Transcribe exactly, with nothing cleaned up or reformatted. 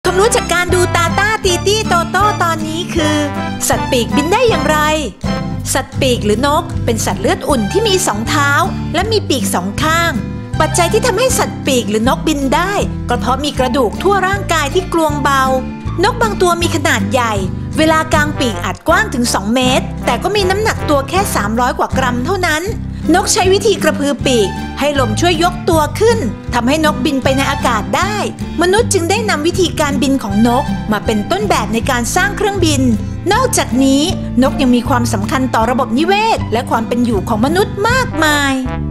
ความรู้จากการดูตาต้าตีตี้โตโต้ตอนนี้คือสัตว์ปีกบินได้อย่างไรสัตว์ปีกหรือนกเป็นสัตว์เลือดอุ่นที่มีสองเท้าและมีปีกสองข้างปัจจัยที่ทำให้สัตว์ปีกหรือนกบินได้ก็เพราะมีกระดูกทั่วร่างกายที่กลวงเบานกบางตัวมีขนาดใหญ่เวลากางปีกอาจกว้างถึงสองเมตรแต่ก็มีน้ำหนักตัวแค่สามร้อยกว่ากรัมเท่านั้นนกใช้วิธีกระพือปีกให้ลมช่วยยกตัวขึ้นทำให้นกบินไปในอากาศได้มนุษย์จึงได้นำวิธีการบินของนกมาเป็นต้นแบบในการสร้างเครื่องบินนอกจากนี้นกยังมีความสำคัญต่อระบบนิเวศและความเป็นอยู่ของมนุษย์มากมาย